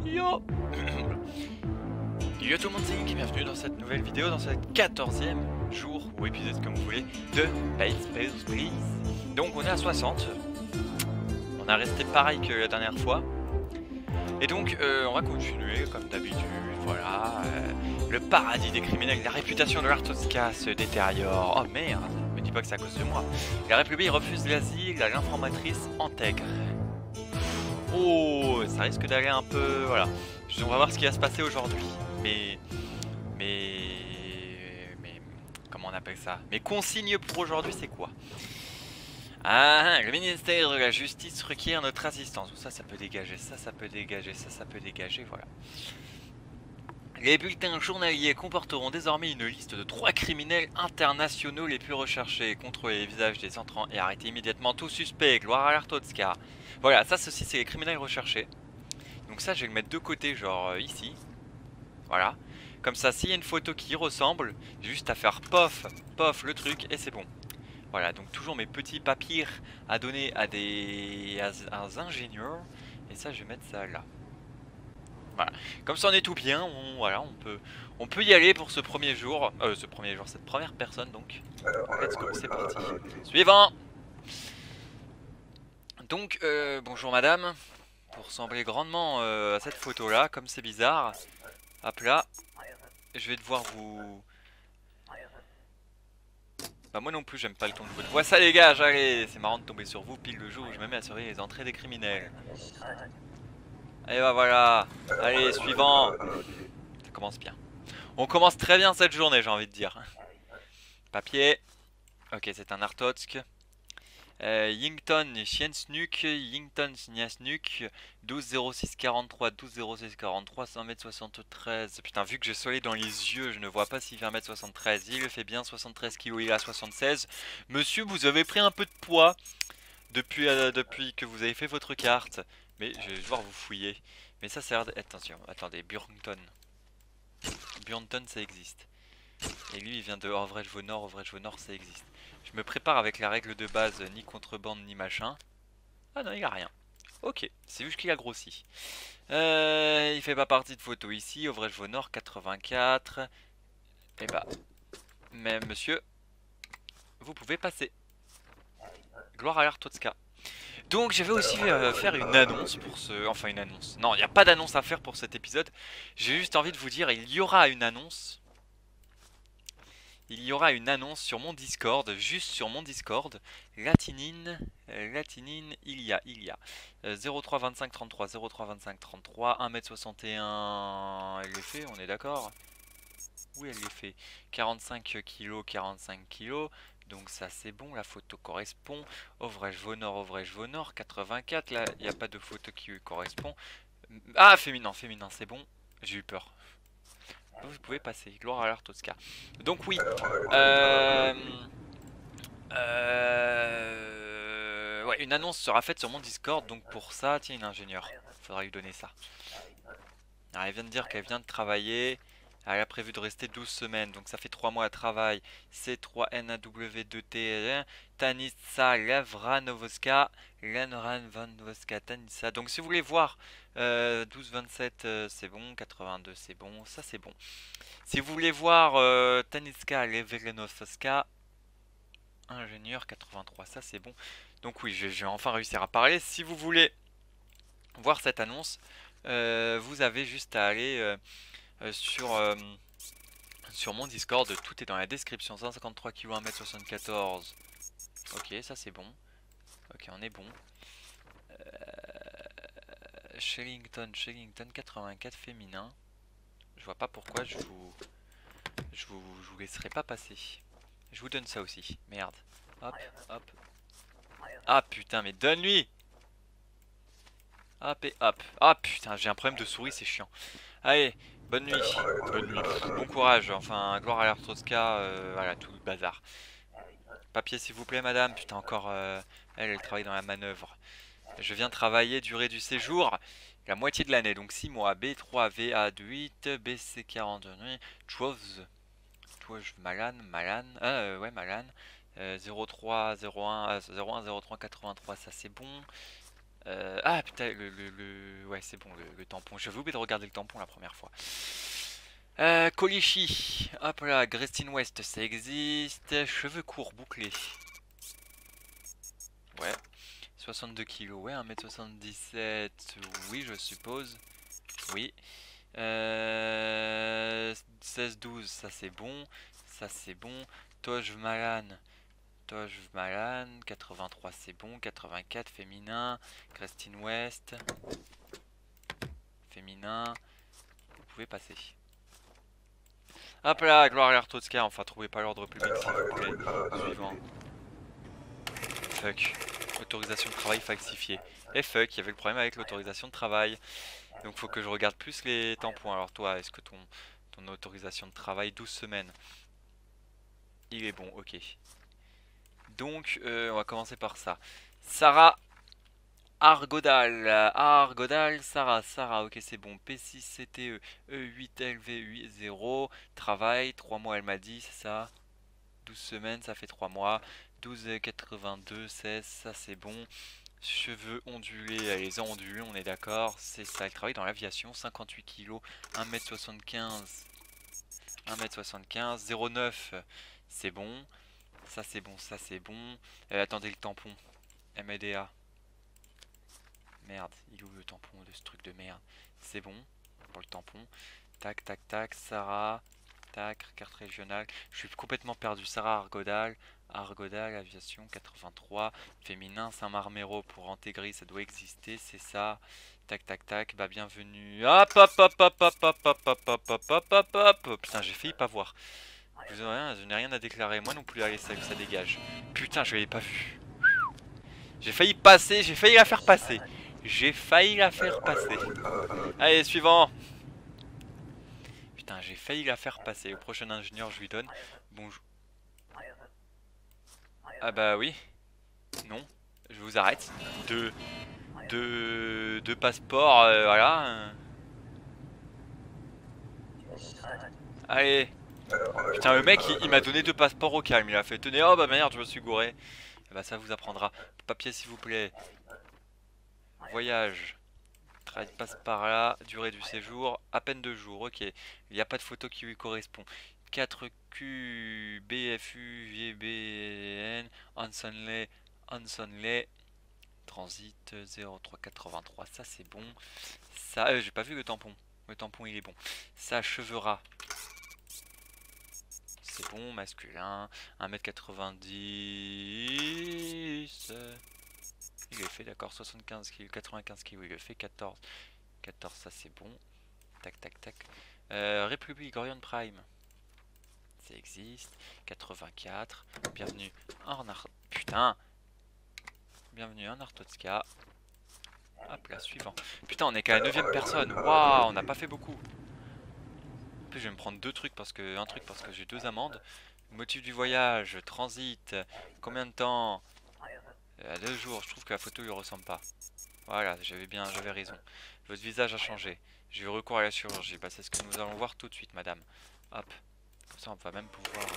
Yo Yo tout le monde, c'est Nick, bienvenue dans cette nouvelle vidéo, dans ce 14e jour, ou épisode comme vous voulez, de Space Please. Donc on est à 60, on a resté pareil que la dernière fois. Et donc on va continuer comme d'habitude, voilà. Le paradis des criminels, la réputation de l'Artoska se détériore. Oh merde, me dis pas que c'est à cause de moi. La République refuse l'asile à l'informatrice intègre. Oh, ça risque d'aller un peu... Voilà. On va voir ce qui va se passer aujourd'hui. Mais... Comment on appelle ça? Mes consignes pour aujourd'hui, c'est quoi? Ah, le ministère de la Justice requiert notre assistance. Ça peut dégager, ça peut dégager, ça peut dégager, voilà. Les bulletins journaliers comporteront désormais une liste de 3 criminels internationaux les plus recherchés. Contrôlez les visages des entrants et arrêtez immédiatement tout suspect. Gloire à l'Artoska. Voilà, ça, ceci, c'est les criminels recherchés. Donc ça, je vais le mettre de côté, genre ici. Voilà. Comme ça, s'il y a une photo qui y ressemble, j'ai juste à faire pof, pof le truc et c'est bon. Voilà, donc toujours mes petits papiers à donner à des ingénieurs. Et ça, je vais mettre ça là. Voilà. Comme ça, on est tout bien. Voilà, on peut y aller pour ce premier jour. Cette première personne donc. Let's go, c'est parti. Suivant. Donc, bonjour madame. Pour ressembler grandement à cette photo là, comme c'est bizarre. Hop là. Je vais devoir vous... Bah moi non plus j'aime pas le ton de votre voix. Ça dégage, allez. C'est marrant de tomber sur vous pile le jour où je me mets à surveiller les entrées des criminels. Et bah voilà. Allez, suivant. Ça commence bien. On commence très bien cette journée, j'ai envie de dire. Papier. Ok, c'est un Artotsk. Yington Shiensnuk, Yington Sniasnuk, 120643, 120643, 1m73. Putain, vu que j'ai soleil dans les yeux, je ne vois pas s'il fait 1m73. Il le fait bien, 73 kg, il a 76. Monsieur, vous avez pris un peu de poids depuis que vous avez fait votre carte. Mais je vais devoir vous fouiller. Mais ça, c'est... Attention, attendez, Burngton. Burngton, ça existe. Et lui, il vient de Orvrej-Vonor, Orvrej-Vonor, ça existe. Je me prépare avec la règle de base, ni contrebande, ni machin. Ah non, il a rien. Ok, c'est juste qu'il a grossi. Il fait pas partie de photo ici, Orvrej-Vonor, 84. Et bah, mais monsieur, vous pouvez passer. Gloire à l'Artoska. Donc je vais aussi faire une annonce pour ce... Enfin une annonce. Non, il n'y a pas d'annonce à faire pour cet épisode. J'ai juste envie de vous dire, il y aura une annonce. Il y aura une annonce sur mon Discord, juste sur mon Discord. Latinine, il y a 03 25 33, 03 25 33, 1m61, elle est fait, on est d'accord? Oui, elle est fait. 45 kg, 45 kg. Donc ça c'est bon, la photo correspond. Orvrej-Vonor, 84. Là, il n'y a pas de photo qui lui correspond. Ah, féminin, c'est bon. J'ai eu peur. Vous pouvez passer, gloire à l'Artoska. Donc oui, ouais, une annonce sera faite sur mon Discord. Donc pour ça, tiens, une ingénieure, faudra lui donner ça. Alors, elle vient de dire qu'elle vient de travailler. Elle a prévu de rester 12 semaines, donc ça fait 3 mois de travail. C3NAW2T, Tanissa Levranovoska, Lenranvanovoska, Tanissa. Donc si vous voulez voir 12-27, c'est bon, 82 c'est bon, ça c'est bon. Si vous voulez voir Taniska Levranovoska, ingénieur 83, ça c'est bon. Donc oui, je vais enfin réussir à parler. Si vous voulez voir cette annonce, vous avez juste à aller... sur mon Discord, tout est dans la description. 153 kg, 1m74. Ok, ça c'est bon. Ok, on est bon. Shellington 84 féminin. Je vois pas pourquoi je vous laisserai pas passer. Je vous donne ça aussi. Merde. Hop, hop. Ah putain, mais donne-lui. Hop et hop. Ah putain, j'ai un problème de souris, c'est chiant. Allez, bonne nuit. Bonne nuit. Bon courage. Enfin, gloire à l'Artoska. Voilà, tout le bazar. Papier, s'il vous plaît, madame. Putain, encore. Elle travaille dans la manœuvre. Je viens travailler, durée du séjour. La moitié de l'année, donc 6 mois. B3, VA8, BC40, 12. 12, Malan. Ouais, Malan. 03, 01, 01, 03, 83, ça c'est bon. Ah putain, ouais, c'est bon, le tampon. J'avais oublié de regarder le tampon la première fois. Colichi. Hop là, Grestin West, ça existe. Cheveux courts, bouclés. Ouais. 62 kilos, ouais, 1m77. Oui, je suppose. Oui. 16-12, ça c'est bon. Ça c'est bon. Toj Malan. Toj Malan. 83, c'est bon. 84, féminin. Grestin West. Féminin. Vous pouvez passer. Hop là, Gloria Artotska. Enfin, trouvez pas l'ordre public, s'il vous plaît. Suivant. Fuck. Autorisation de travail falsifiée. Et fuck, il y avait le problème avec l'autorisation de travail. Donc faut que je regarde plus les tampons. Alors toi, est-ce que ton autorisation de travail 12 semaines? Il est bon, ok. Donc on va commencer par ça. Sarah Argodal. Argodal, Sarah, ok c'est bon. P6 CTE, E8 LV8 0. Travail, 3 mois elle m'a dit, c'est ça. 12 semaines, ça fait 3 mois. 12,82, 16, ça c'est bon. Cheveux ondulés, elle les a ondulés, on est d'accord. C'est ça, elle travaille dans l'aviation, 58 kg, 1m75. 1m75, 0,9, c'est bon. Ça c'est bon, ça c'est bon. Attendez le tampon. MDA. Merde, il est où le tampon de ce truc de merde? C'est bon, pour le tampon. Tac, tac, tac, Sarah. Tac, carte régionale. Je suis complètement perdu. Sarah Argodal. Argodal, aviation 83. Féminin, Saint-Marmero pour intégrer, ça doit exister, c'est ça. Tac, tac, tac. Bah, bienvenue. Hop, hop, hop, hop, hop, hop, hop, hop, hop, hop, hop, hop. Putain, j'ai failli pas voir. Je n'ai rien à déclarer. Moi non plus, allez, ça dégage. Putain, je l'avais pas vu. J'ai failli passer, j'ai failli la faire passer. J'ai failli la faire passer. Allez, suivant. Putain, j'ai failli la faire passer. Au prochain ingénieur, je lui donne. Bonjour. Ah bah oui. Non. Je vous arrête. Deux passeports, voilà. Allez. Putain, le mec, il m'a donné 2 passeports au calme. Il a fait, tenez, oh bah merde, je me suis gouré. Bah ça vous apprendra. Papier, s'il vous plaît. Voyage. Passe par là. Durée du séjour. À peine 2 jours. Ok. Il n'y a pas de photo qui lui correspond. 4Q, BFU, VBN, Hansonley. Transit 0383. Ça c'est bon. Ça, j'ai pas vu le tampon. Le tampon il est bon. Ça, cheveux c'est bon, masculin. 1m90. Il est fait, d'accord. 75 kg, 95 kg, il le fait. 14. 14, ça c'est bon. Tac, tac, tac. République, Orion Prime. Ça existe. 84. Bienvenue en Putain. Bienvenue en Artotska. Hop là, suivant. Putain, on est qu'à la 9ème personne. Waouh, on n'a pas fait beaucoup. En plus, je vais me prendre 2 trucs parce que. Un truc parce que j'ai 2 amendes. Motif du voyage, transit, combien de temps? 2 jours, je trouve que la photo lui ressemble pas. Voilà, j'avais raison. Votre visage a changé. J'ai eu recours à la chirurgie. Bah, c'est ce que nous allons voir tout de suite, madame. Hop. Comme ça, on va même pouvoir.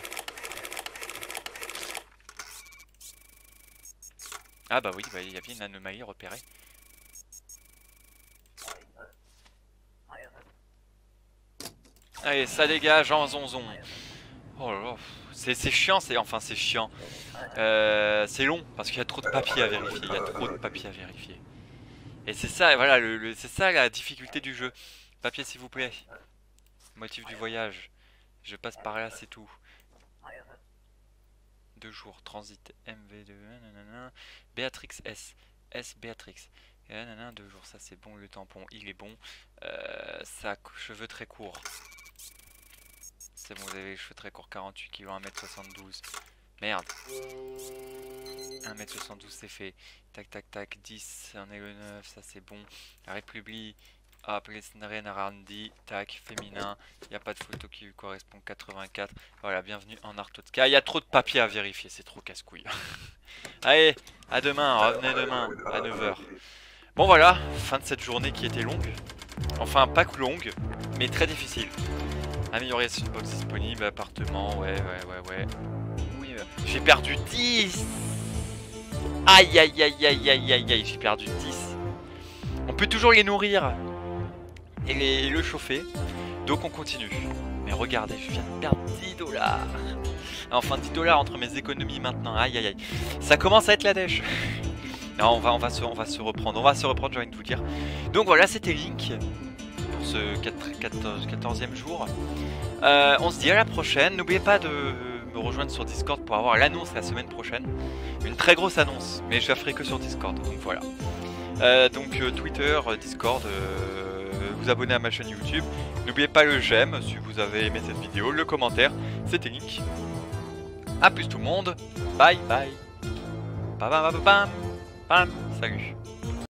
Ah, bah oui, bah, il y avait une anomalie repérée. Allez, ça dégage en zonzon. Oh là là, c'est chiant, c'est chiant. C'est long parce qu'il y a trop de papiers à vérifier. Il y a trop de papiers à vérifier. Et c'est ça, voilà, c'est ça la difficulté du jeu. Papier s'il vous plaît. Motif du voyage. Je passe par là, c'est tout. 2 jours, transit MV2, nanana. Béatrix S. S Béatrix. 2 jours, ça c'est bon, le tampon, il est bon. Ça, cheveux très courts. C'est bon, vous avez les cheveux très courts, 48 kg, 1m72. Merde. 1m72 c'est fait. Tac tac tac, 10, on est le 9, ça c'est bon. La République. Hop, les Narandi, tac, féminin. Il n'y a pas de photo qui lui correspond, 84. Voilà, bienvenue en Artotska. Il y a trop de papiers à vérifier, c'est trop casse-couille. Allez, à demain, revenez demain, à 9 h. Bon voilà, fin de cette journée qui était longue. Enfin, pas que longue, mais très difficile. Amélioration de box disponible, appartement, ouais. Oui, j'ai perdu 10. Aïe, j'ai perdu 10. peut toujours les nourrir et le chauffer. Donc on continue. Mais regardez, je viens de perdre 10 $. Enfin 10 $ entre mes économies maintenant. Aïe aïe aïe. Ça commence à être la dèche. Non, on va se reprendre. On va se reprendre, j'ai envie de vous dire. Donc voilà, c'était Link pour ce 14e jour. On se dit à la prochaine. N'oubliez pas de me rejoindre sur Discord pour avoir l'annonce la semaine prochaine. Une très grosse annonce, mais je la ferai que sur Discord. Donc voilà. Twitter, Discord, vous abonner à ma chaîne YouTube. N'oubliez pas le j'aime si vous avez aimé cette vidéo, le commentaire. C'était Link. A plus tout le monde. Bye bye. Bam bam bam bam. Bam. Salut.